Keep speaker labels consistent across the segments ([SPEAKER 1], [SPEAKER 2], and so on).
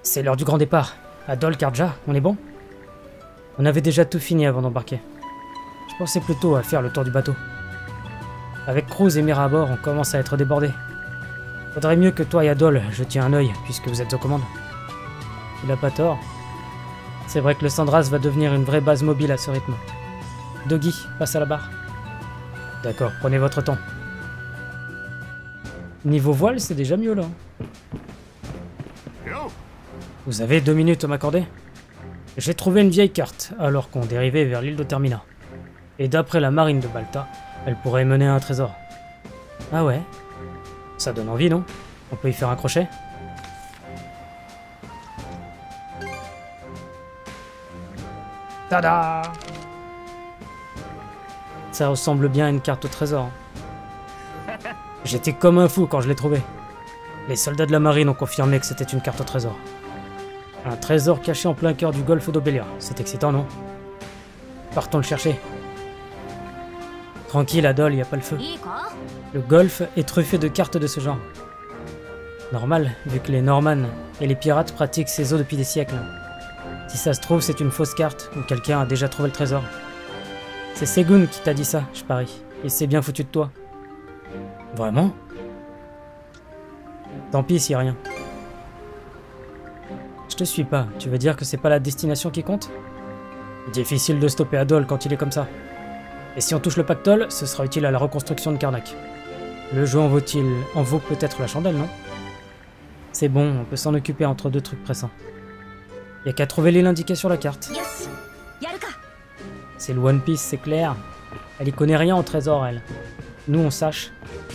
[SPEAKER 1] C'est l'heure du grand départ. Adol, Karja, on est bon? On avait déjà tout fini avant d'embarquer. Je pensais plutôt à faire le tour du bateau. Avec Cruz et Mira à bord, on commence à être débordés. Faudrait mieux que toi et Adol jetiez un œil, puisque vous êtes aux commandes. Il a pas tort. C'est vrai que le Sandras va devenir une vraie base mobile à ce rythme. Doggy, passe à la barre. D'accord, prenez votre temps. Niveau voile, c'est déjà mieux là. Vous avez 2 minutes à m'accorder? J'ai trouvé une vieille carte, alors qu'on dérivait vers l'île de Termina. Et d'après la marine de Balta, elle pourrait mener à un trésor. Ah ouais? Ça donne envie, non? On peut y faire un crochet? Tada! Ça ressemble bien à une carte au trésor. J'étais comme un fou quand je l'ai trouvée. Les soldats de la marine ont confirmé que c'était une carte au trésor. Un trésor caché en plein cœur du golfe d'Obelia. C'est excitant, non? Partons le chercher. Tranquille, Adol, y a pas le feu. Le golfe est truffé de cartes de ce genre. Normal, vu que les Normannes et les pirates pratiquent ces eaux depuis des siècles. Si ça se trouve, c'est une fausse carte, ou quelqu'un a déjà trouvé le trésor. C'est Segun qui t'a dit ça, je parie. Il s'est bien foutu de toi. Vraiment? Tant pis s'il y a rien. Je te suis pas. Tu veux dire que c'est pas la destination qui compte? Difficile de stopper Adol quand il est comme ça. Et si on touche le pactole, ce sera utile à la reconstruction de Karnak. Le jeu en vaut peut-être la chandelle, non? C'est bon, on peut s'en occuper entre 2 trucs pressants. Y'a qu'à trouver l'île indiquée sur la carte. C'est le One Piece, c'est clair. Elle y connaît rien au trésor, elle. Nous, on sache.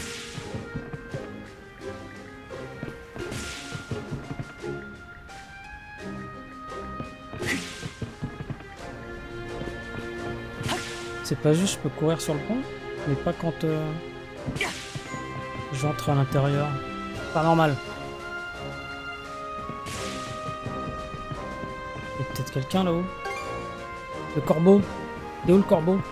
[SPEAKER 1] C'est pas juste, je peux courir sur le pont, mais pas quand j'entre à l'intérieur. Pas normal. Il y a peut-être quelqu'un là-haut. Le corbeau. Il est où le corbeau?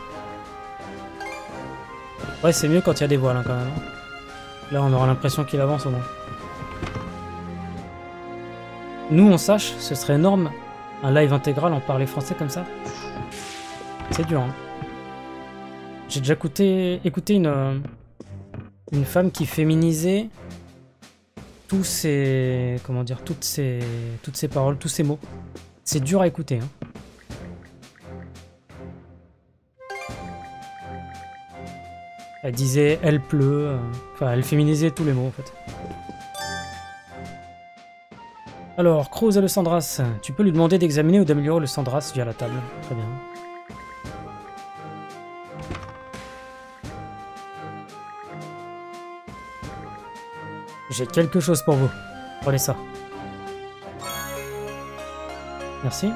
[SPEAKER 1] Ouais, c'est mieux quand il y a des voiles hein, quand même. Là, on aura l'impression qu'il avance au moins. Nous, on sache, ce serait énorme. Un live intégral en parler français comme ça. C'est dur, hein. J'ai déjà écouté une femme qui féminisait tous ces... Comment dire? Toutes ces paroles, tous ces mots. C'est dur à écouter, hein. Elle disait « elle pleut », enfin elle féminisait tous les mots en fait. Alors, Cruz et le Sandras, tu peux lui demander d'examiner ou d'améliorer le Sandras via la table. Très bien. J'ai quelque chose pour vous. Prenez ça. Merci.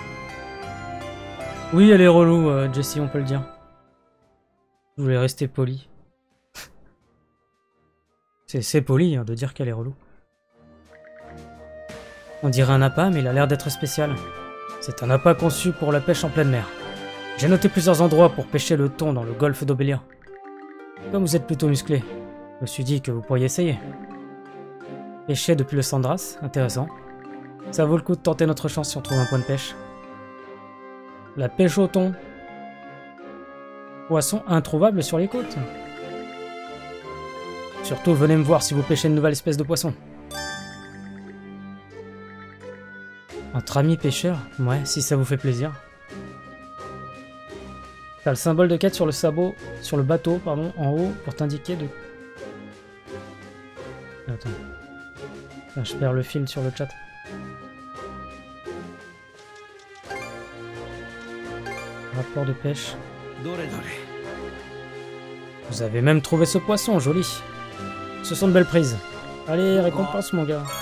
[SPEAKER 1] Oui, elle est relou, Jessie, on peut le dire. Je voulais rester poli. C'est poli hein, de dire qu'elle est relou. On dirait un appât, mais il a l'air d'être spécial. C'est un appât conçu pour la pêche en pleine mer. J'ai noté plusieurs endroits pour pêcher le thon dans le golfe d'Obelia. Comme vous êtes plutôt musclé, je me suis dit que vous pourriez essayer. Pêcher depuis le Sandras, intéressant. Ça vaut le coup de tenter notre chance si on trouve un point de pêche. La pêche au thon. Poisson introuvable sur les côtes. Surtout, venez me voir si vous pêchez une nouvelle espèce de poisson. Entre amis pêcheurs? Ouais, si ça vous fait plaisir. T'as le symbole de quête sur le sabot, sur le bateau, pardon, en haut, pour t'indiquer de... Attends. Ah, je perds le fil sur le chat. Rapport de pêche. Vous avez même trouvé ce poisson, joli. Ce sont de belles prises. Allez, récompense mon gars.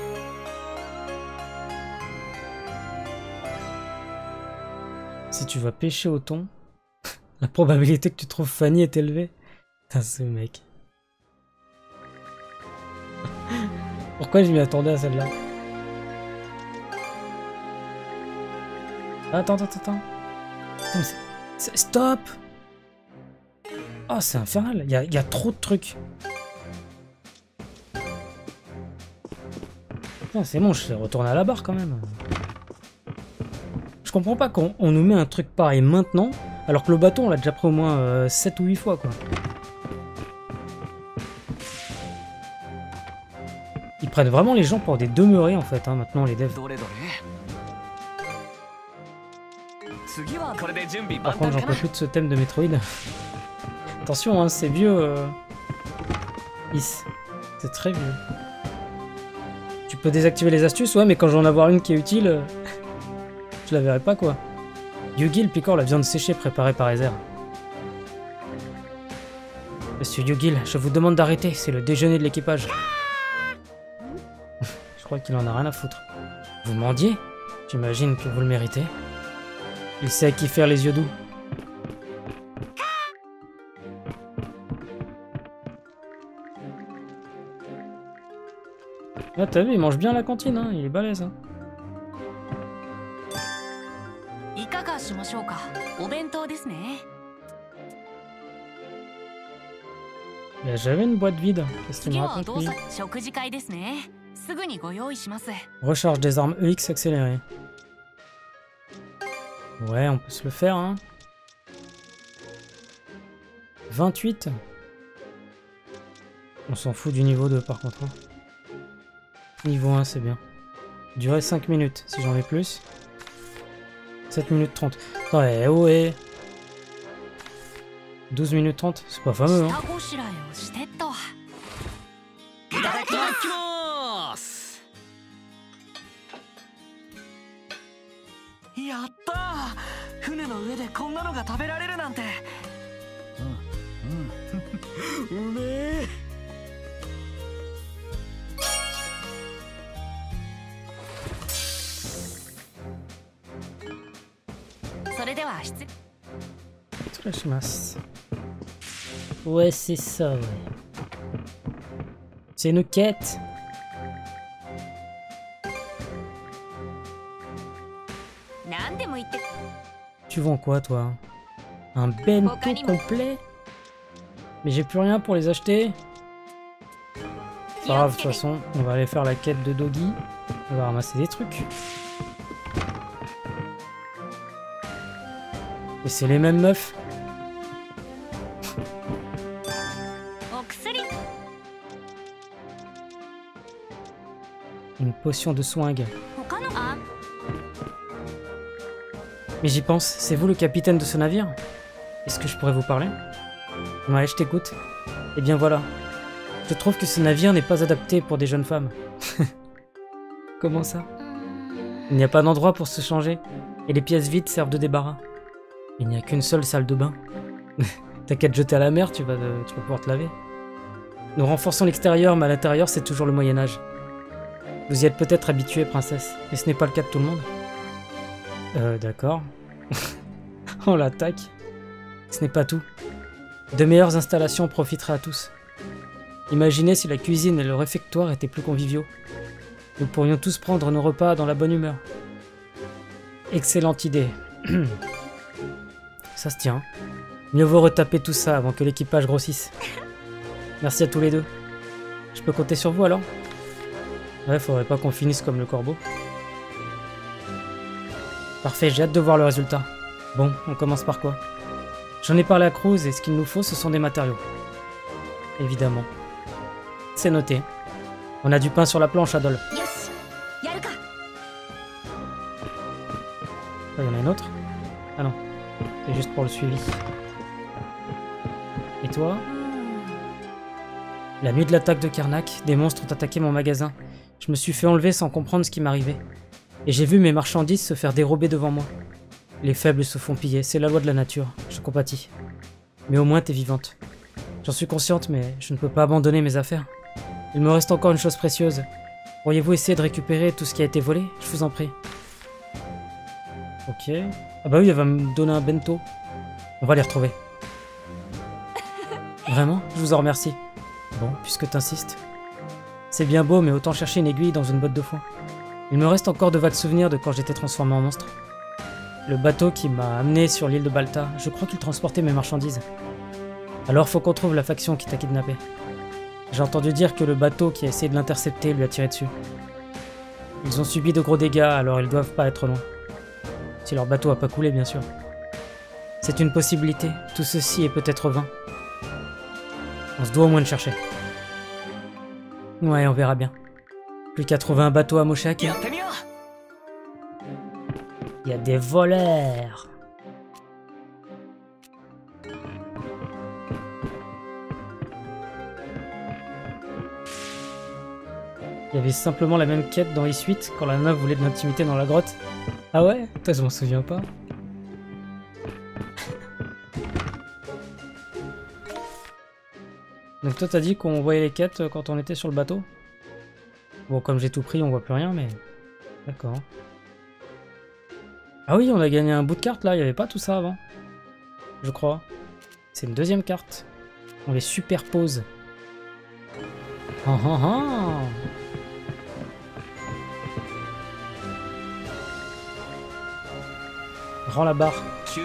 [SPEAKER 1] Si tu vas pêcher au thon, la probabilité que tu trouves Fanny est élevée. Putain, ce mec. Pourquoi je m'y attendais à celle-là? Attends. Stop! Oh, c'est infernal. Il y a trop de trucs. Oh, c'est bon, je suis retourné à la barre quand même. Je comprends pas qu'on nous met un truc pareil maintenant, alors que le bateau on l'a déjà pris au moins 7 ou 8 fois quoi. Ils prennent vraiment les gens pour des demeurés en fait, hein, maintenant les devs. Par contre j'en peux plus de ce thème de Metroid. Attention, hein, c'est vieux. C'est très vieux. Tu peux désactiver les astuces, ouais, mais quand j'en ai avoir une qui est utile, je la verrai pas quoi. Yugil picore la viande séchée préparée par Ezer. Monsieur Yugil, je vous demande d'arrêter, c'est le déjeuner de l'équipage. Je crois qu'il en a rien à foutre. Vous mendiez? J'imagine que vous le méritez. Il sait à qui faire les yeux doux. Ah t'as vu, il mange bien à la cantine, hein, il est balèze. Hein. J'avais une boîte vide, qu'est-ce qu'il me raconte lui? Recharge des armes EX accélérée. Ouais, on peut se le faire, hein. 28. On s'en fout du niveau 2 par contre. Hein. Niveau 1, c'est bien. Durée 5 minutes, si j'en ai plus. 7 minutes 30. Ouais, ouais. 12 minutes 30, c'est pas fameux, hein. Ouais, c'est ça, ouais. C'est une quête. Tu vends quoi, toi? Un bento complet? Mais j'ai plus rien pour les acheter. Pas grave, de toute façon, on va aller faire la quête de Doggy. On va ramasser des trucs. Et c'est les mêmes meufs. Une potion de swing. Mais j'y pense, c'est vous le capitaine de ce navire? Est-ce que je pourrais vous parler? Ouais, je t'écoute. Eh bien voilà. Je trouve que ce navire n'est pas adapté pour des jeunes femmes. Comment ça? Il n'y a pas d'endroit pour se changer, et les pièces vides servent de débarras. Il n'y a qu'une seule salle de bain. T'as qu'à te jeter à la mer, tu vas pouvoir te laver. Nous renforçons l'extérieur, mais à l'intérieur, c'est toujours le Moyen-Âge. Vous y êtes peut-être habituée, princesse, mais ce n'est pas le cas de tout le monde. D'accord. On l'attaque. Ce n'est pas tout. De meilleures installations profiteraient à tous. Imaginez si la cuisine et le réfectoire étaient plus conviviaux. Nous pourrions tous prendre nos repas dans la bonne humeur. Excellente idée. Ça se tient. Mieux vaut retaper tout ça avant que l'équipage grossisse. Merci à tous les deux. Je peux compter sur vous alors? Ouais, faudrait pas qu'on finisse comme le corbeau. Parfait, j'ai hâte de voir le résultat. Bon, on commence par quoi? J'en ai parlé à Cruz et ce qu'il nous faut, ce sont des matériaux. Évidemment. C'est noté. On a du pain sur la planche, Adol. Il y en a une autre? Ah non. C'est juste pour le suivi. Et toi? La nuit de l'attaque de Karnak, des monstres ont attaqué mon magasin. Je me suis fait enlever sans comprendre ce qui m'arrivait. Et j'ai vu mes marchandises se faire dérober devant moi. Les faibles se font piller, c'est la loi de la nature. Je compatis. Mais au moins t'es vivante. J'en suis consciente, mais je ne peux pas abandonner mes affaires. Il me reste encore une chose précieuse. Pourriez-vous essayer de récupérer tout ce qui a été volé? Je vous en prie. Ok. Ah bah oui, elle va me donner un bento. On va les retrouver. Vraiment? Je vous en remercie. Bon, puisque t'insistes. C'est bien beau, mais autant chercher une aiguille dans une botte de foin. Il me reste encore de vagues souvenirs de quand j'étais transformé en monstre. Le bateau qui m'a amené sur l'île de Balta, je crois qu'il transportait mes marchandises. Alors faut qu'on trouve la faction qui t'a kidnappé. J'ai entendu dire que le bateau qui a essayé de l'intercepter lui a tiré dessus. Ils ont subi de gros dégâts, alors ils doivent pas être loin. Si leur bateau a pas coulé, bien sûr. C'est une possibilité. Tout ceci est peut-être vain. On se doit au moins de chercher. Ouais, on verra bien. Plus qu'à trouver un bateau à Moshak. Il y a des voleurs. Il y avait simplement la même quête dans Is 8 quand la nana voulait de l'intimité dans la grotte. Ah ouais? Putain, je m'en souviens pas. Donc toi t'as dit qu'on voyait les quêtes quand on était sur le bateau? Bon, comme j'ai tout pris, on voit plus rien, mais... D'accord. Ah oui, on a gagné un bout de carte là, il n'y avait pas tout ça avant. Je crois. C'est une deuxième carte. On les superpose. Ah ah ah! Rends la barre.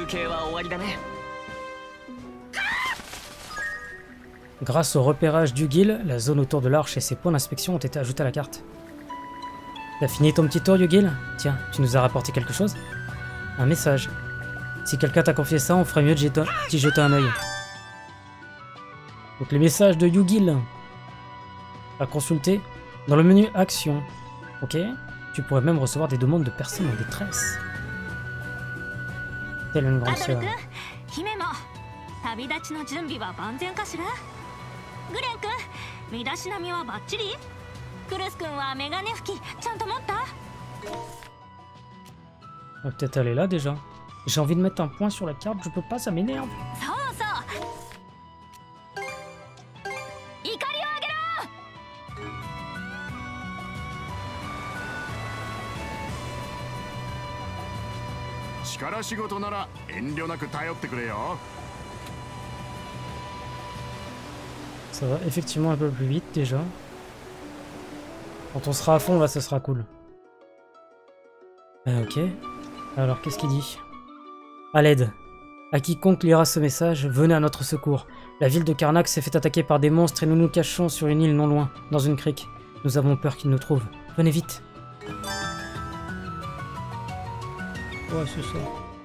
[SPEAKER 1] Grâce au repérage d'Ugil, la zone autour de l'arche et ses points d'inspection ont été ajoutés à la carte. T'as fini ton petit tour, Ugil? Tiens, tu nous as rapporté quelque chose? Un message. Si quelqu'un t'a confié ça, on ferait mieux d'y jeter un œil. Donc les messages de Ugil. À consulter dans le menu Action. Ok? Tu pourrais même recevoir des demandes de personnes en détresse. Telle une grande sœur. On va peut-être aller là déjà. J'ai envie de mettre un point sur la carte, je peux pas, ça m'énerve. Ça va effectivement un peu plus vite déjà. Quand on sera à fond là, ça sera cool. Ok. Alors qu'est-ce qu'il dit? À l'aide. À quiconque lira ce message, venez à notre secours. La ville de Karnak s'est fait attaquer par des monstres et nous nous cachons sur une île non loin, dans une crique. Nous avons peur qu'ils nous trouvent. Venez vite. Ouais, c'est ça.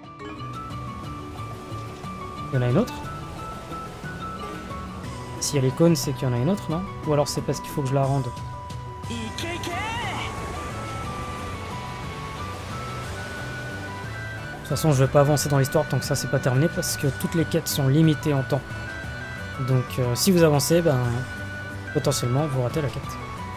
[SPEAKER 1] Il y en a une autre? S'il y a l'icône, c'est qu'il y en a une autre, non? Ou alors c'est parce qu'il faut que je la rende. De toute façon, je vais pas avancer dans l'histoire tant que ça c'est pas terminé parce que toutes les quêtes sont limitées en temps. Donc si vous avancez, ben potentiellement vous ratez la quête.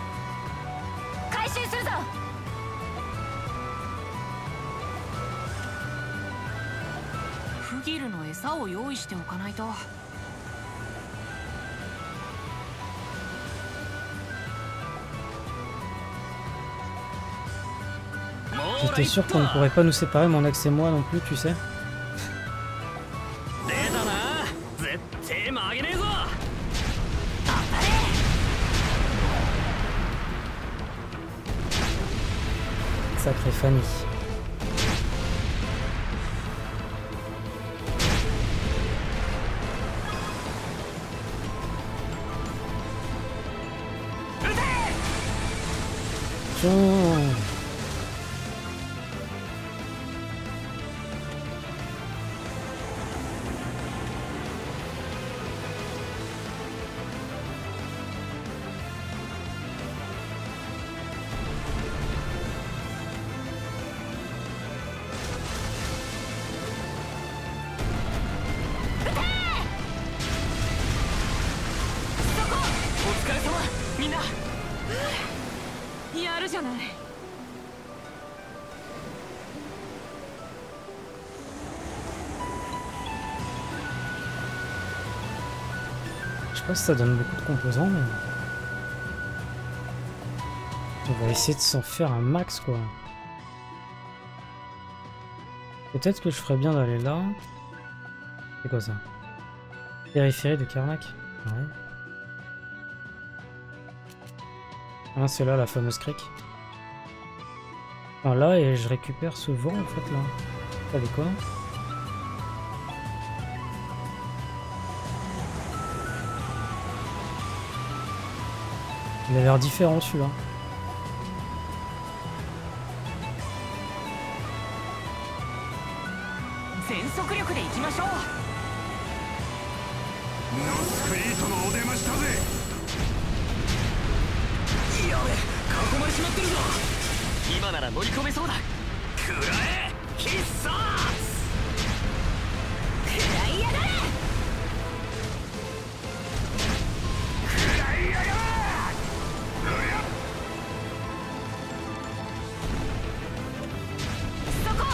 [SPEAKER 1] J'étais sûr qu'on ne pourrait pas nous séparer, mon ex et moi non plus, tu sais. Sacré Fanny. Je sais pas si ça donne beaucoup de composants, mais... On va essayer de s'en faire un max, quoi. Peut-être que je ferais bien d'aller là. C'est quoi ça? Périphérie de Karnak? Ouais. Ah, c'est là la fameuse crique. Ah, là, et je récupère ce vent, en fait, là. Ça dit quoi? Il a l'air différent, celui-là.
[SPEAKER 2] 全速力で行きましょう。
[SPEAKER 3] ノスクリートのお出ましたぜ。
[SPEAKER 2] やべ、囲まれちまってるぞ。今なら乗り込めそうだ。
[SPEAKER 3] 食らえ必殺。
[SPEAKER 2] 食らいやがれ。
[SPEAKER 3] 食らいやがれ。
[SPEAKER 2] そこ。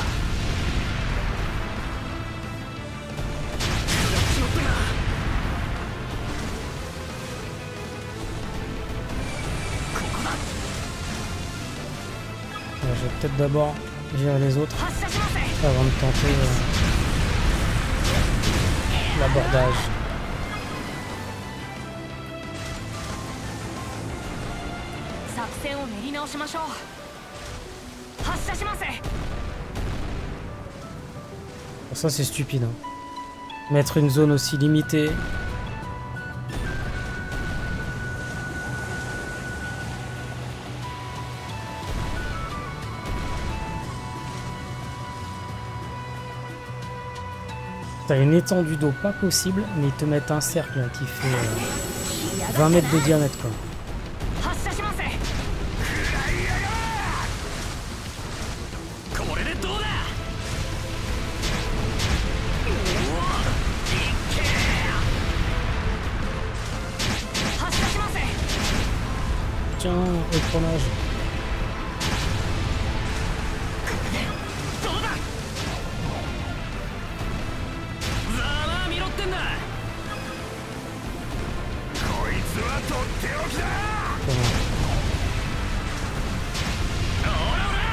[SPEAKER 2] 食らっちまったな。ここだ。
[SPEAKER 1] Alors, je vais peut-être d'abord gérer les autres
[SPEAKER 2] 発射します。
[SPEAKER 1] avant de tenter l'abordage.
[SPEAKER 2] 作戦を練り直しましょう。発射します。
[SPEAKER 1] Bon, ça c'est stupide. Hein. Mettre une zone aussi limitée. T'as une étendue d'eau pas possible, mais ils te mettent un cercle là, qui fait 20 mètres de diamètre quoi.
[SPEAKER 2] 発射します。これでどうだ。発射します。
[SPEAKER 1] Tiens, écranage.
[SPEAKER 2] どうだ。ざまあ見ろってんだ。
[SPEAKER 3] こいつはとっておきだ。
[SPEAKER 1] Comment?
[SPEAKER 2] おらおら。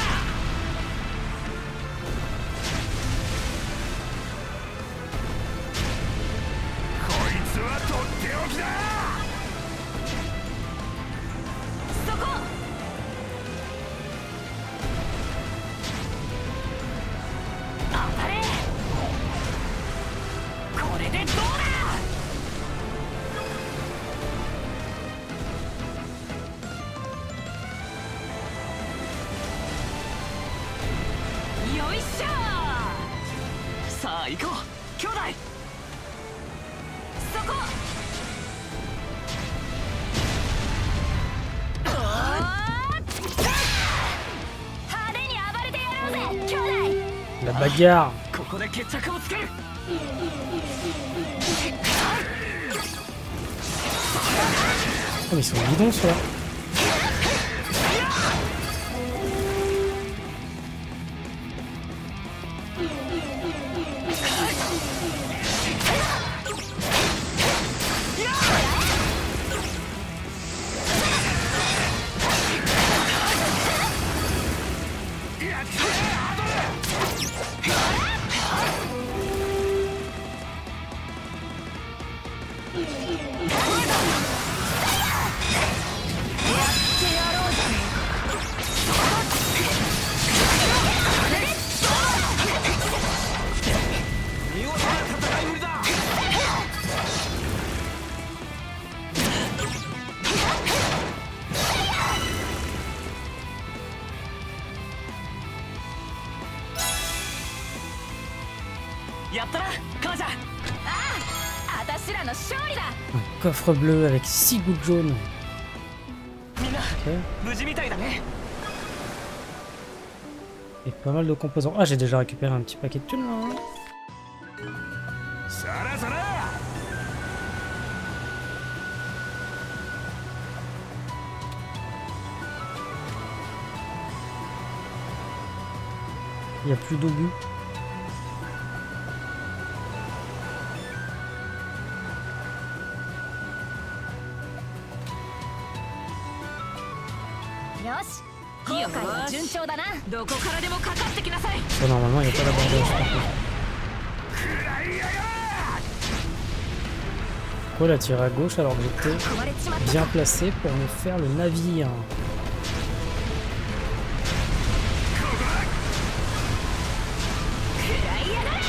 [SPEAKER 3] こいつはとっておきだ。
[SPEAKER 2] そこ。当たれ。これでどうだ。よいしょ。さあ行こう兄弟。そこ。派手に暴れてやろうぜ兄弟。
[SPEAKER 1] La bagarre.
[SPEAKER 2] ここで決着をつける。
[SPEAKER 1] Oh, mais ils sont bidons ceux-là.
[SPEAKER 2] やったな母ちゃん。ああ、私らの勝利だ。
[SPEAKER 1] Un coffre bleu avec 6 gouttes jaunes.
[SPEAKER 2] みんな
[SPEAKER 1] Ok.
[SPEAKER 2] 無事みたいだね。
[SPEAKER 1] Et pas mal de composants. Ah, j'ai déjà récupéré un petit paquet de thunes là. Hein.
[SPEAKER 3] さらさら。
[SPEAKER 1] Il n'y a plus d'obus.
[SPEAKER 2] よし、今回は順調だな。どこからでもかかってきなさい。
[SPEAKER 1] Ça, normalement, il n'y a pas d'abordage par contre.
[SPEAKER 3] 食らいやがれ。
[SPEAKER 1] Pourquoi la tirer à gauche alors que j'étais
[SPEAKER 2] 囲まれちまった。
[SPEAKER 1] bien placé pour me faire le navire?
[SPEAKER 2] 食らいやがれ。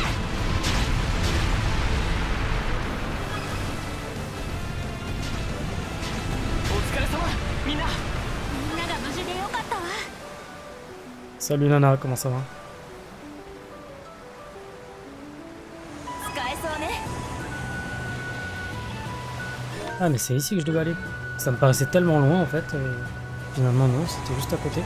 [SPEAKER 2] お疲れ様みんな。みんなが無事でよかったわ。
[SPEAKER 1] Salut Nana, comment ça va? Ah mais c'est ici que je devais aller. Ça me paraissait tellement loin en fait. Finalement non, c'était juste à côté.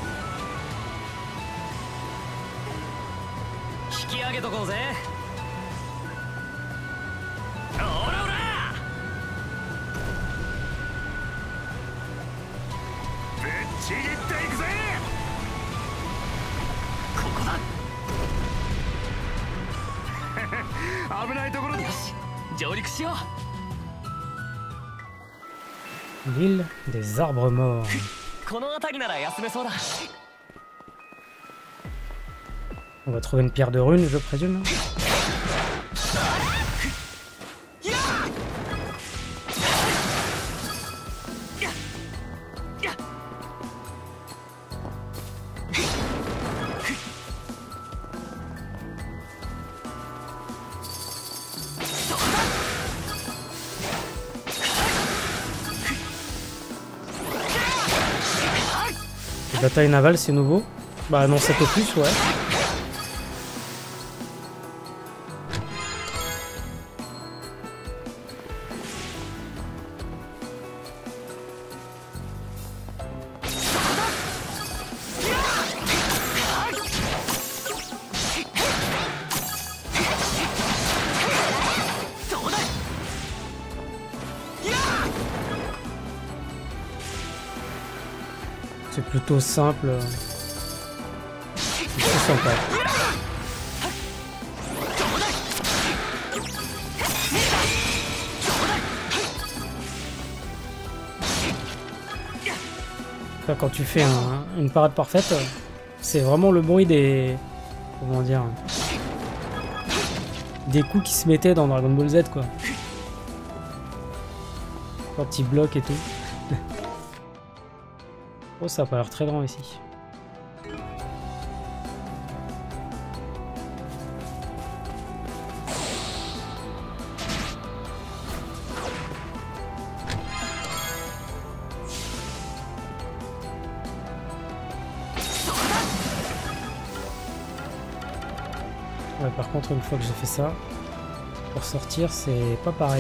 [SPEAKER 1] L'île des arbres morts. On va trouver une pierre de rune, je présume. Bataille navale, c'est nouveau? Bah non, c'est opus, ouais. C'est plutôt simple. C'est sympa. Là, quand tu fais une parade parfaite, c'est vraiment le bruit des... Comment dire... Des coups qui se mettaient dans Dragon Ball Z, quoi. Quand il bloque et tout. Oh, ça a pas l'air très grand ici. Ouais, par contre, une fois que j'ai fait ça, pour sortir, c'est pas pareil.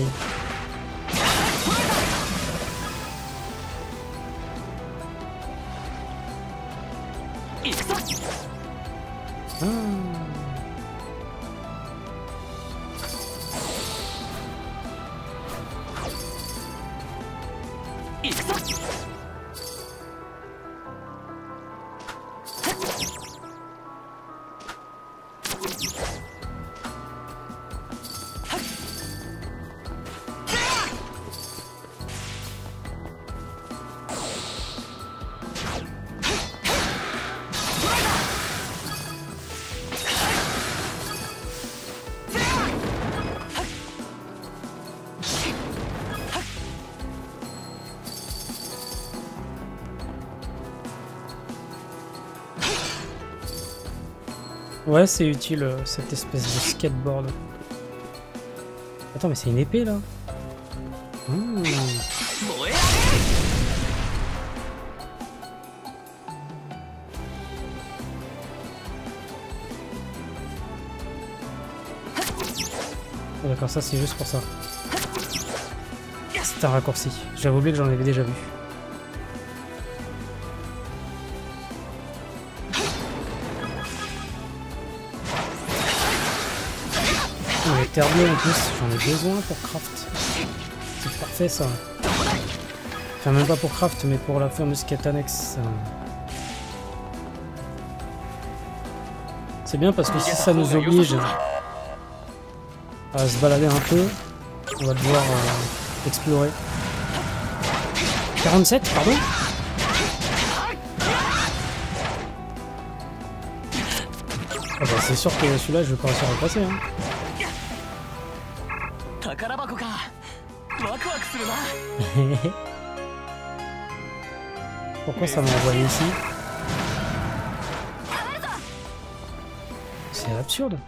[SPEAKER 1] Ouais, c'est utile, cette espèce de skateboard. Attends, mais c'est une épée, là. Mmh. Oh, d'accord, ça, c'est juste pour ça. C'est un raccourci. J'avais oublié que j'en avais déjà vu. Les terres bleues en plus, j'en ai besoin pour craft. C'est parfait ça. Enfin même pas pour craft, mais pour la fameuse quête annexe. C'est bien parce que si ça nous oblige à se balader un peu, on va devoir explorer. 47, pardon? Ah bah c'est sûr que celui-là je vais pas réussir à le passer hein. Pourquoi ça m'a envoyé ici? C'est absurde.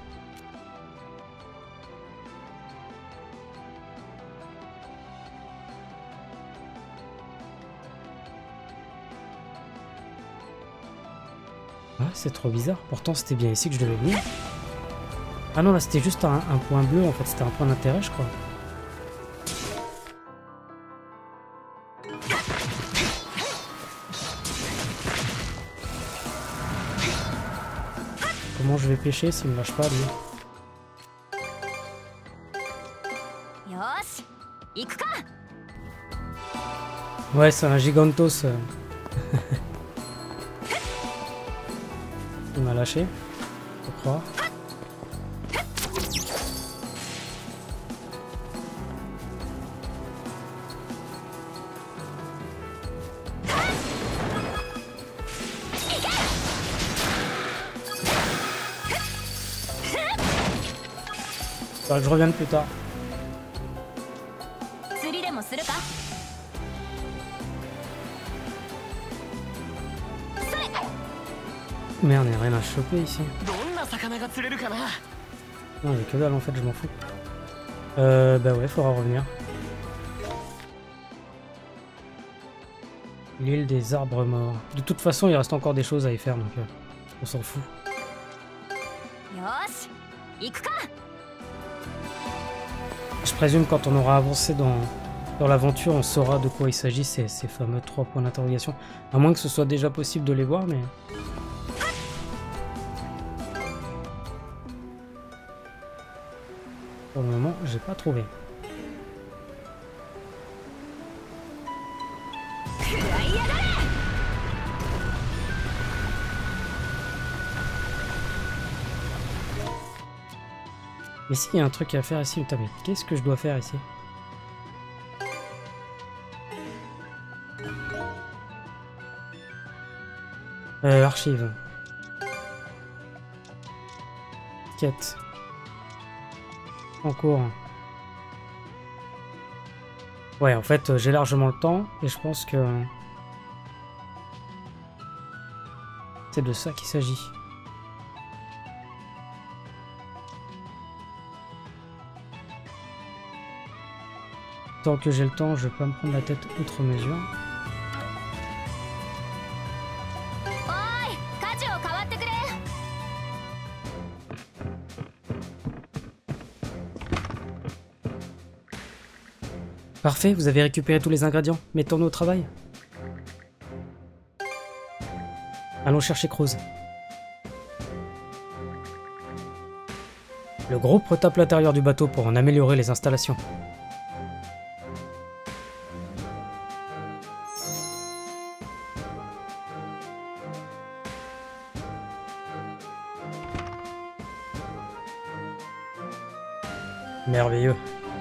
[SPEAKER 1] Ah, c'est trop bizarre. Pourtant c'était bien ici que je devais venir. Ah non, là c'était juste un point bleu en fait, c'était un point d'intérêt je crois. Comment je vais pêcher s'il me lâche pas lui?
[SPEAKER 2] よーし行くか。
[SPEAKER 1] Ouais, c'est un gigantos. Il m'a lâché, je crois. Faudra que je revienne plus tard.
[SPEAKER 2] 釣りでもするか。
[SPEAKER 1] Merde, il n'y a rien à choper ici.
[SPEAKER 3] どんな魚が釣れるかな。
[SPEAKER 1] Non, il y a que dalle en fait, je m'en fous. Bah ouais, faudra revenir. L'île des arbres morts. De toute façon, il reste encore des choses à y faire, donc on s'en fout.
[SPEAKER 2] よーし行くか。
[SPEAKER 1] Je présume quand on aura avancé dans l'aventure, on saura de quoi il s'agit, ces fameux 3 points d'interrogation. À moins que ce soit déjà possible de les voir, mais... Pour le moment, j'ai pas trouvé. Mais si, il y a un truc à faire ici. Putain, mais qu'est-ce que je dois faire ici? Archive. Quête. En cours. Ouais, en fait, j'ai largement le temps et je pense que c'est de ça qu'il s'agit. Tant que j'ai le temps, je vais pas me prendre la tête outre mesure.
[SPEAKER 2] おーい舵を変わってくれ。
[SPEAKER 1] Parfait, vous avez récupéré tous les ingrédients. Mettons-nous au travail. Allons chercher Cruz. Le groupe retape l'intérieur du bateau pour en améliorer les installations. Merveilleux.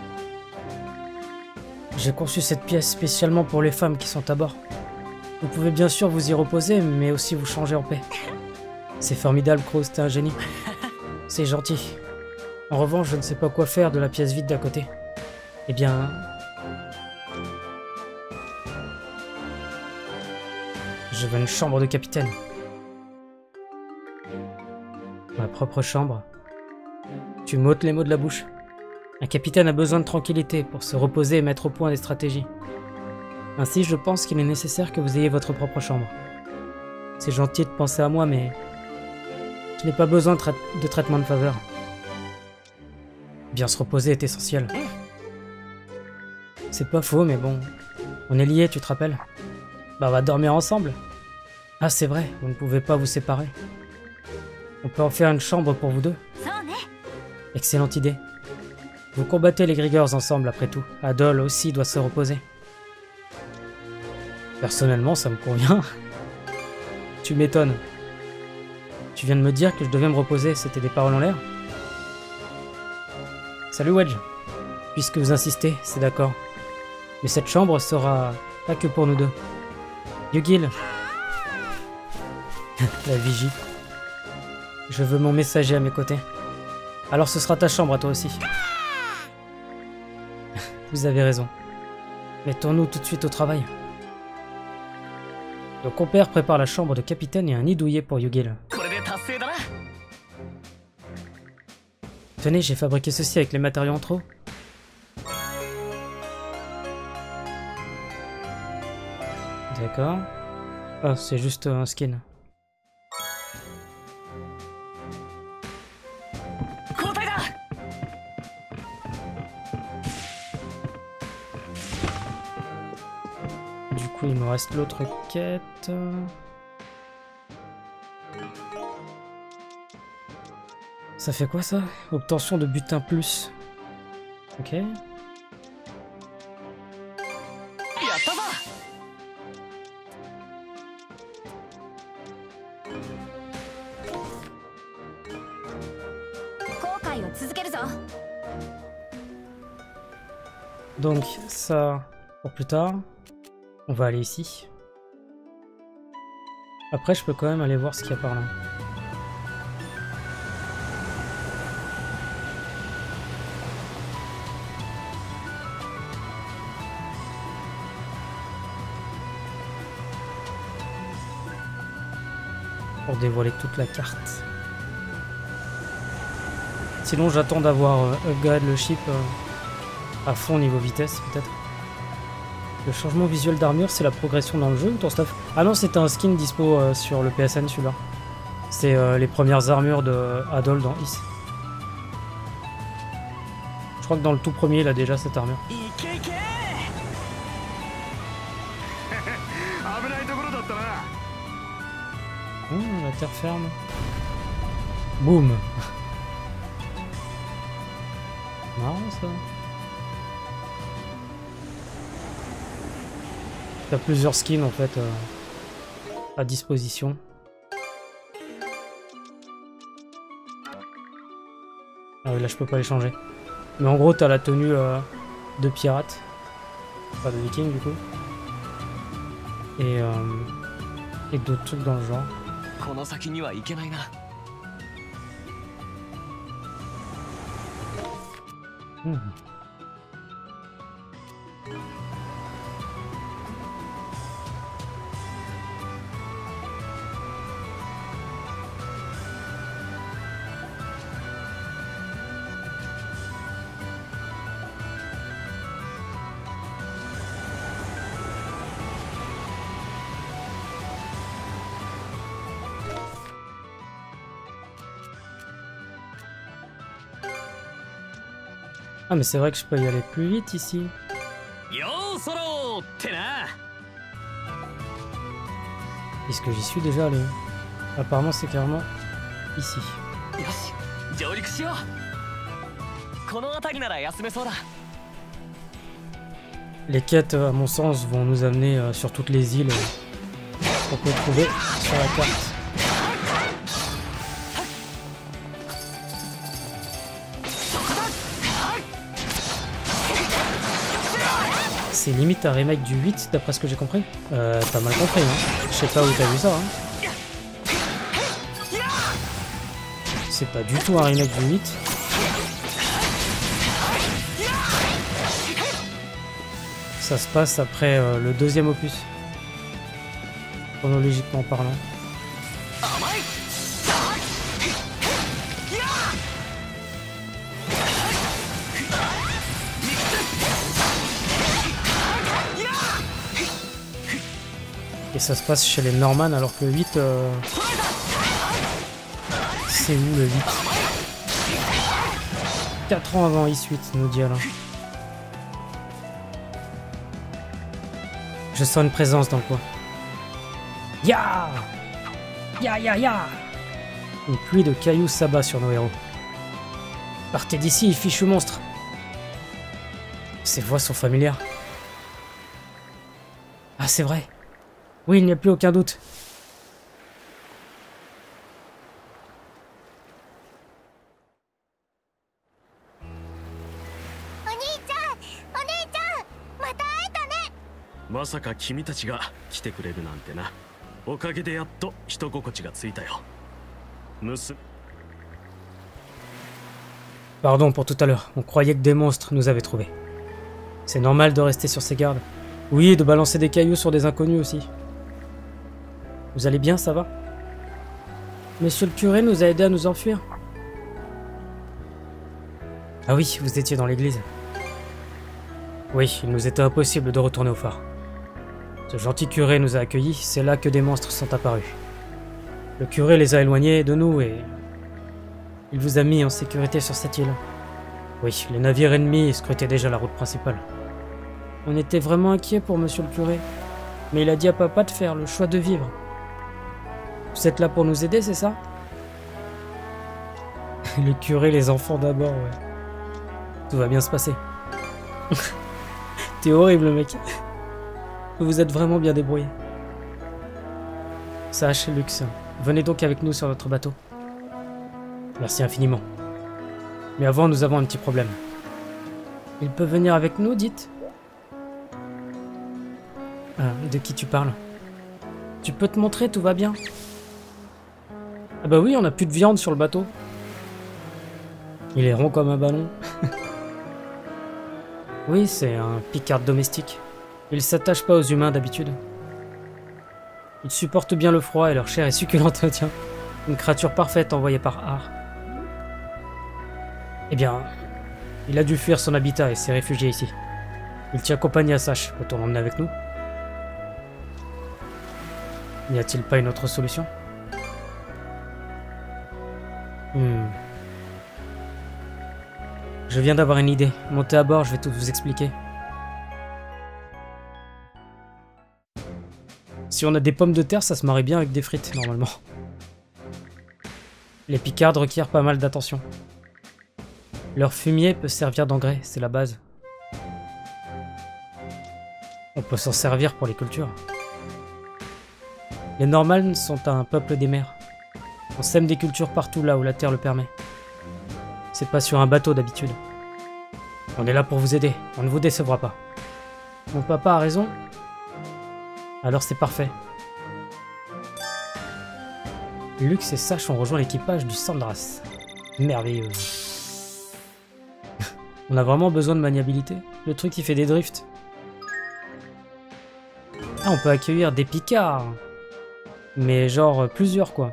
[SPEAKER 1] J'ai conçu cette pièce spécialement pour les femmes qui sont à bord. Vous pouvez bien sûr vous y reposer, mais aussi vous changer en paix. C'est formidable, Cruz, t'es un génie. C'est gentil. En revanche, je ne sais pas quoi faire de la pièce vide d'à côté. Eh bien... Je veux une chambre de capitaine. Ma propre chambre. Tu m'ôtes les mots de la bouche. Un capitaine a besoin de tranquillité pour se reposer et mettre au point des stratégies. Ainsi, je pense qu'il est nécessaire que vous ayez votre propre chambre. C'est gentil de penser à moi, mais je n'ai pas besoin de traitement de faveur. Bien se reposer est essentiel. C'est pas faux, mais bon, on est liés, tu te rappelles? Bah, on va dormir ensemble. Ah, c'est vrai, vous ne pouvez pas vous séparer. On peut en faire une chambre pour vous deux.
[SPEAKER 2] そうね。
[SPEAKER 1] Excellente idée. Vous combattez les Grigors ensemble après tout. Adol aussi doit se reposer. Personnellement, ça me convient. Tu m'étonnes. Tu viens de me dire que je devais me reposer, c'était des paroles en l'air? Salut Wedge. Puisque vous insistez, c'est d'accord. Mais cette chambre sera pas que pour nous deux. Yugil. La vigie. Je veux mon messager à mes côtés. Alors ce sera ta chambre à toi aussi. Vous avez raison. Mettons-nous tout de suite au travail. Le compère prépare la chambre de capitaine et un nid douillet pour Yugil.
[SPEAKER 3] これで達成だな。
[SPEAKER 1] Tenez, j'ai fabriqué ceci avec les matériaux en trop. D'accord. Ah, c'est juste un skin.
[SPEAKER 3] 交代だ。
[SPEAKER 1] Du coup, il me reste l'autre quête. Ça fait quoi ça? Obtention de butin plus. Ok.
[SPEAKER 3] やったぞ。
[SPEAKER 2] 後悔を続けるぞ。
[SPEAKER 1] Donc ça pour plus tard. On va aller ici. Après je peux quand même aller voir ce qu'il y a par là. Pour dévoiler toute la carte. Sinon j'attends d'avoir upgrade le chip à fond niveau vitesse peut-être. Le changement visuel d'armure c'est la progression dans le jeu ou ton stuff? Ah non c'était un skin dispo sur le PSN celui-là. C'est les premières armures de Adol dans Is. Je crois que dans le tout premier il a déjà cette armure.
[SPEAKER 3] いけいけ。危ないところだったな。
[SPEAKER 1] Oh, la terre ferme. Boum. Marrant ça. T'as plusieurs skins en fait à disposition. Ah oui là je peux pas les changer. Mais en gros t'as la tenue de pirate. Pas de viking du coup. Et d'autres trucs dans le genre.
[SPEAKER 3] この先には行けないな。
[SPEAKER 1] Ah mais c'est vrai que je peux y aller plus vite ici.
[SPEAKER 3] ようそろってな。
[SPEAKER 1] Puisque j'y suis déjà allé. Apparemment c'est carrément ici.
[SPEAKER 3] よし、上陸しよう。この辺りなら休めそうだ。
[SPEAKER 1] Les quêtes à mon sens vont nous amener sur toutes les îles qu'on peut trouver sur la carte. C'est limite un remake du 8 d'après ce que j'ai compris. T'as mal compris hein. Je sais pas où t'as vu ça hein. C'est pas du tout un remake du 8. Ça se passe après le deuxième opus. Chronologiquement parlant. Et ça se passe chez les Normann alors que le 8... C'est où le 8? 4 ans avant Is 8 nous dit Alain. Je sens une présence dans le coin. Ya! Ya ya ya! Une pluie de cailloux s'abat sur nos héros. Partez d'ici, fichu monstre! Ces voix sont familières. Ah c'est vrai! Oui, il n'y a plus aucun doute. Pardon pour tout à l'heure, on croyait que des monstres nous avaient trouvés. C'est normal de rester sur ses gardes. Oui, et de balancer des cailloux sur des inconnus aussi. Vous allez bien, ça va? Monsieur le curé nous a aidés à nous enfuir. Ah oui, vous étiez dans l'église. Oui, il nous était impossible de retourner au phare. Ce gentil curé nous a accueillis, c'est là que des monstres sont apparus. Le curé les a éloignés de nous et... il vous a mis en sécurité sur cette île. Oui, les navires ennemis scrutaient déjà la route principale. On était vraiment inquiets pour monsieur le curé, mais il a dit à papa de faire le choix de vivre. Vous êtes là pour nous aider, c'est ça? Le curé, les enfants d'abord, ouais. Tout va bien se passer. T'es horrible, mec. Vous êtes vraiment bien débrouillé. Sache, Lux, venez donc avec nous sur notre bateau. Merci infiniment. Mais avant, nous avons un petit problème. Il peut venir avec nous, dites? De qui tu parles? Tu peux te montrer, tout va bien? Ah bah oui, on n'a plus de viande sur le bateau. Il est rond comme un ballon. Oui, c'est un picard domestique. Il s'attache pas aux humains d'habitude. Ils supportent bien le froid et leur chair est succulente, tiens. Une créature parfaite envoyée par Har. Eh bien, il a dû fuir son habitat et s'est réfugié ici. Il tient compagnie à Sash. Peut-on l'emmener avec nous? N'y a-t-il pas une autre solution? Je viens d'avoir une idée. Montez à bord, je vais tout vous expliquer. Si on a des pommes de terre, ça se marie bien avec des frites, normalement. Les picardes requièrent pas mal d'attention. Leur fumier peut servir d'engrais, c'est la base. On peut s'en servir pour les cultures. Les Normals sont un peuple des mers. On sème des cultures partout là où la terre le permet. C'est pas sur un bateau d'habitude. On est là pour vous aider, on ne vous décevra pas. Mon papa a raison? Alors c'est parfait. Lux et Sash ont rejoint l'équipage du Sandras. Merveilleux. On a vraiment besoin de maniabilité. Le truc qui fait des drifts. Ah, on peut accueillir des picards. Mais genre plusieurs quoi.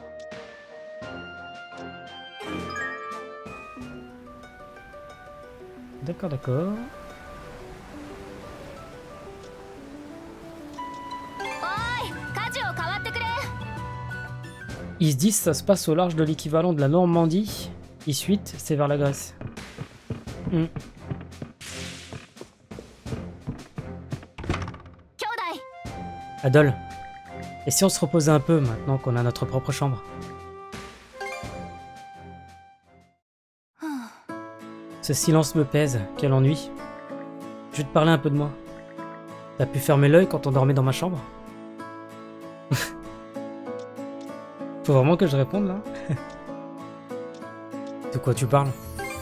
[SPEAKER 1] D'accord, d'accord. Ils se disent ça se passe au large de l'équivalent de la Normandie. Isuite, c'est vers la Grèce. Adol, et si on se reposait un peu maintenant qu'on a notre propre chambre? Ce silence me pèse, quel ennui. Je vais te parler un peu de moi. T'as pu fermer l'œil quand on dormait dans ma chambre? Faut vraiment que je réponde là? De quoi tu parles?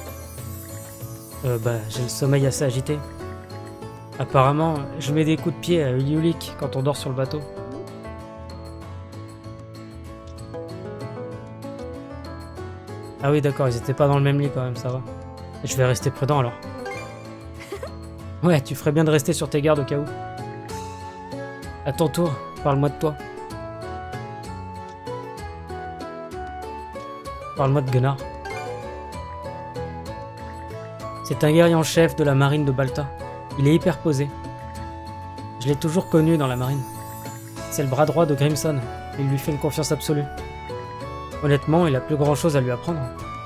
[SPEAKER 1] Bah, j'ai le sommeil assez agité. Apparemment, je mets des coups de pied à Uliulik quand on dort sur le bateau. Ah oui, d'accord, ils étaient pas dans le même lit quand même, ça va. Je vais rester prudent alors. Ouais, tu ferais bien de rester sur tes gardes au cas où. À ton tour, parle-moi de toi. Parle-moi de Gunnar. C'est un guerrier en chef de la marine de Balta. Il est hyper posé. Je l'ai toujours connu dans la marine. C'est le bras droit de Grimson. Il lui fait une confiance absolue. Honnêtement, il a plus grand chose à lui apprendre.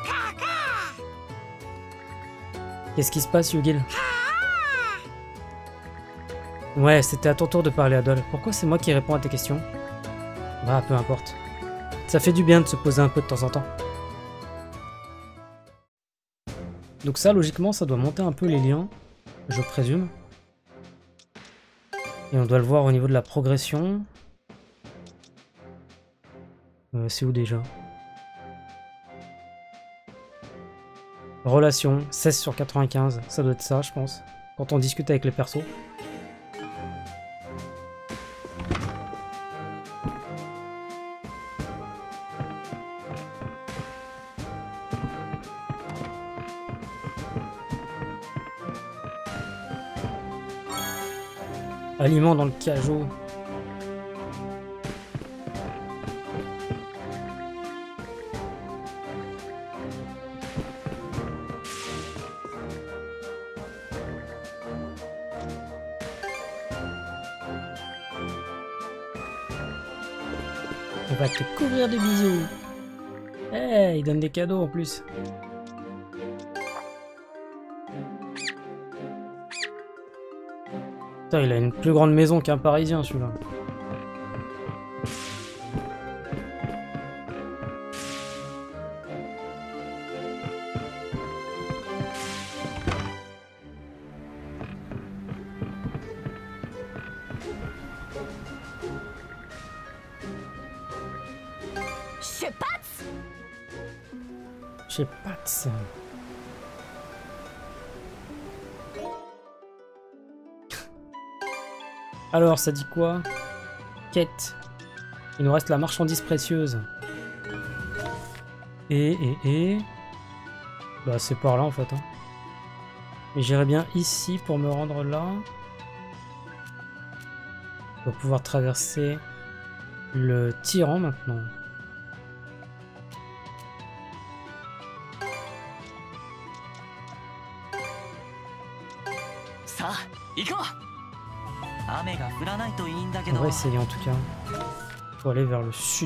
[SPEAKER 1] Qu'est-ce qui se passe, Yugil? Ouais, c'était à ton tour de parler, Adol. Pourquoi c'est moi qui réponds à tes questions? Bah, peu importe. Ça fait du bien de se poser un peu de temps en temps. Donc ça, logiquement, ça doit monter un peu les liens, je présume. Et on doit le voir au niveau de la progression. C'est où déjà? Relation, 16 sur 95, ça doit être ça, je pense. Quand on discute avec les persos. Aliments dans le cajot. On va te couvrir de bisous. Hey, il donne des cadeaux en plus. Putain, il a une plus grande maison qu'un Parisien, celui-là. Je sais pas de ça. Alors, ça dit quoi? Quête. Il nous reste la marchandise précieuse. Bah, c'est par là en fait. Hein. Mais j'irai bien ici pour me rendre là. On va pouvoir traverser le tyran maintenant. On va essayer en tout cas. Faut aller vers le sud.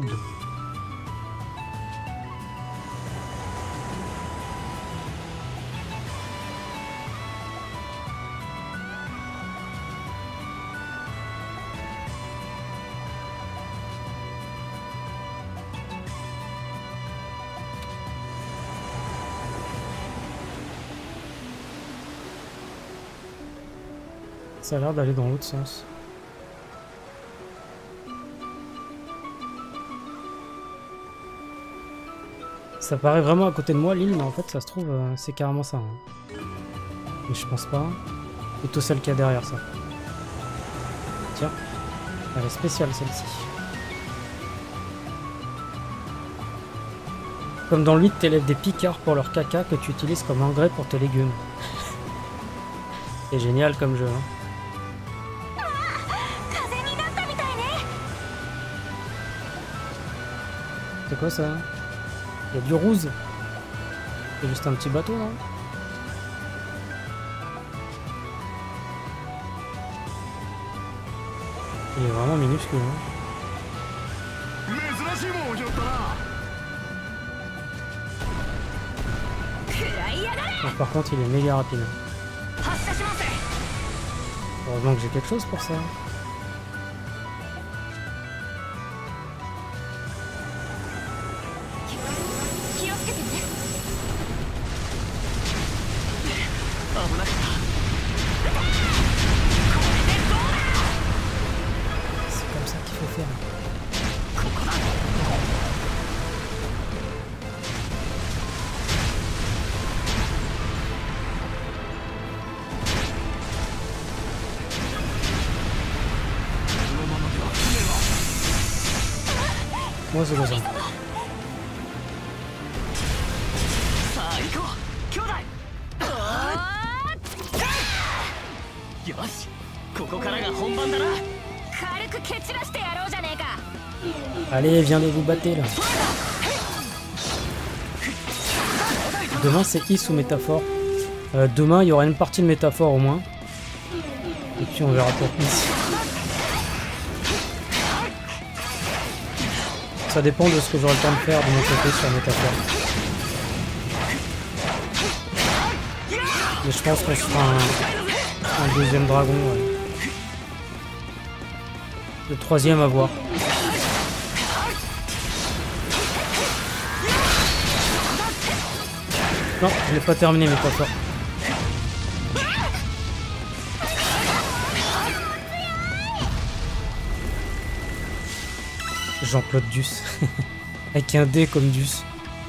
[SPEAKER 1] Ça a l'air d'aller dans l'autre sens. Ça paraît vraiment à côté de moi l'île, mais en fait ça se trouve c'est carrément ça. Hein. Mais je pense pas. Plutôt celle qu'il y a derrière ça. Tiens, elle est spéciale celle-ci. Comme dans le 8, t'élèves des picards pour leur caca que tu utilises comme engrais pour tes légumes. C'est génial comme jeu. Hein. C'est quoi ça? Il y a du rose. C'est juste un petit bateau, non? Il est vraiment minuscule. Hein. Donc, par contre, il est méga rapide. Heureusement que j'ai quelque chose pour ça. Moi, c'est besoin. Allez, viens de vous battre là. Demain, c'est Is ou métaphore. Demain, il y aura une partie de métaphore au moins. Et puis, on verra pour Is. Ça dépend de ce que j'aurai le temps de faire de mon côté sur métaphore. Mais je pense qu'on se fera un deuxième dragon. Ouais. Le troisième à voir. Non, je l'ai pas terminé métaphore. Jean-Claude Duss. Avec un D comme Duss.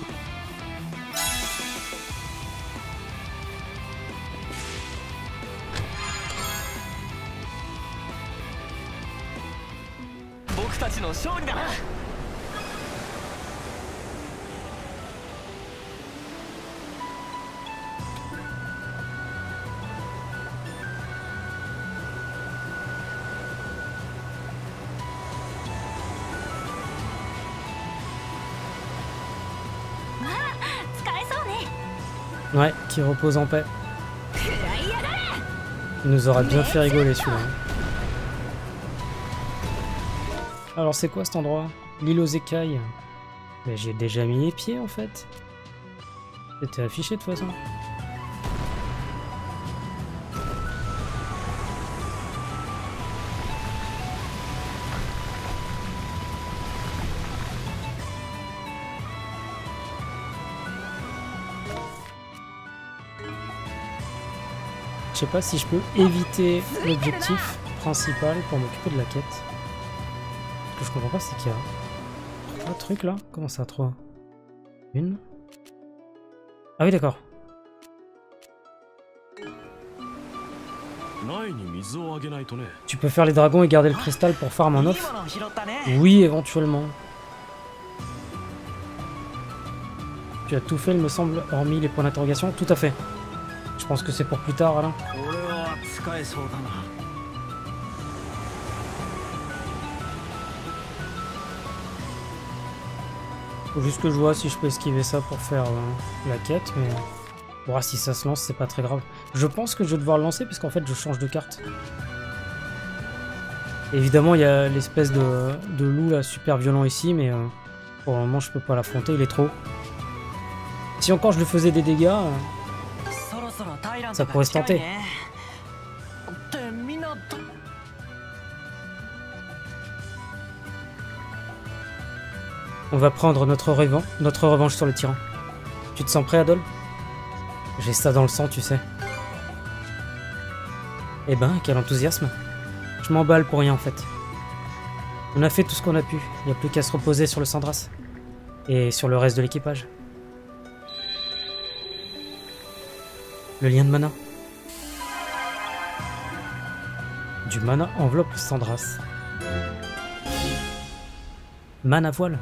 [SPEAKER 1] Ouais, qui repose en paix. Il nous aura bien fait rigoler celui-là. Alors c'est quoi cet endroit? L'île aux écailles. Mais j'ai déjà mis les pieds en fait. C'était affiché de toute façon. Je sais pas si je peux éviter l'objectif principal pour m'occuper de la quête. Ce que je comprends pas, c'est qu'il y a 3 trucs là? Comment ça 3? Une. Ah oui d'accord. Tu peux faire les dragons et garder le cristal pour farm en off? Oui, éventuellement. Tu as tout fait, il me semble, hormis les points d'interrogation. Tout à fait. Je pense que c'est pour plus tard, Alain. Faut juste que je vois si je peux esquiver ça pour faire la quête, mais... Bon, si ça se lance, c'est pas très grave. Je pense que je vais devoir le lancer, puisqu'en fait, je change de carte. Évidemment, il y a l'espèce de loup, là, super violent ici, mais pour le moment, je peux pas l'affronter, il est trop. Si encore je lui faisais des dégâts, ça pourrait se tenter. On va prendre notre revanche sur le tyran. Tu te sens prêt, Adol? J'ai ça dans le sang, tu sais. Eh ben, quel enthousiasme. Je m'emballe pour rien, en fait. On a fait tout ce qu'on a pu. Il n'y a plus qu'à se reposer sur le Sandras. Et sur le reste de l'équipage. Le lien de mana. Du mana enveloppe Sandras. Mana voile.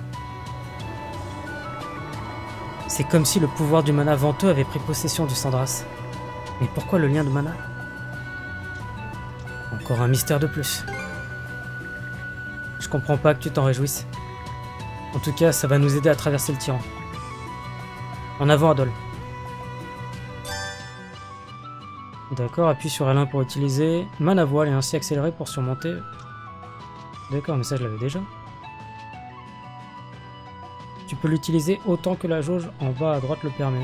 [SPEAKER 1] C'est comme si le pouvoir du mana venteux avait pris possession du Sandras. Mais pourquoi le lien de mana? Encore un mystère de plus. Je comprends pas que tu t'en réjouisses. En tout cas, ça va nous aider à traverser le tyran. En avant, Adol. D'accord, appuie sur L1 pour utiliser mana voile et ainsi accélérer pour surmonter. D'accord, mais ça je l'avais déjà. Tu peux l'utiliser autant que la jauge en bas à droite le permet.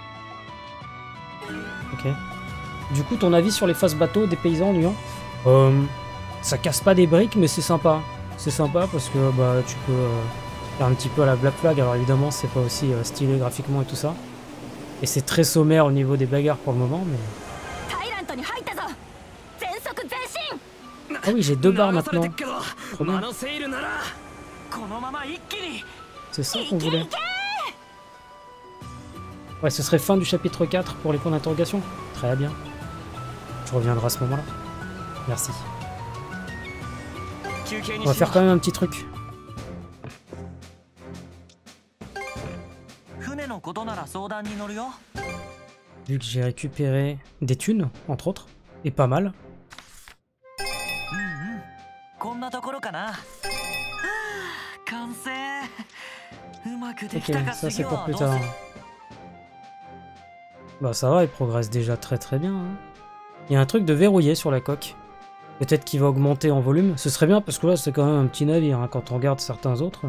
[SPEAKER 1] Ok. Du coup, ton avis sur les faces bateaux des paysans, Nuan? Ça casse pas des briques, mais c'est sympa. C'est sympa parce que bah, tu peux faire un petit peu à la Black Flag. Alors évidemment, c'est pas aussi stylé graphiquement et tout ça. Et c'est très sommaire au niveau des bagarres pour le moment, mais... Ah oui, j'ai 2 barres maintenant. Trop bien. C'est ça qu'on voulait. Ouais, ce serait fin du chapitre 4 pour les points d'interrogation. Très bien. Je reviendrai à ce moment-là. Merci. On va faire quand même un petit truc. Vu que j'ai récupéré des thunes, entre autres, et pas mal. Ok, ça c'est pour plus tard. Bah ça va, il progresse déjà très bien. Hein. Il y a un truc de verrouillé sur la coque. Peut-être qu'il va augmenter en volume. Ce serait bien parce que là c'est quand même un petit navire. Hein, quand on regarde certains autres.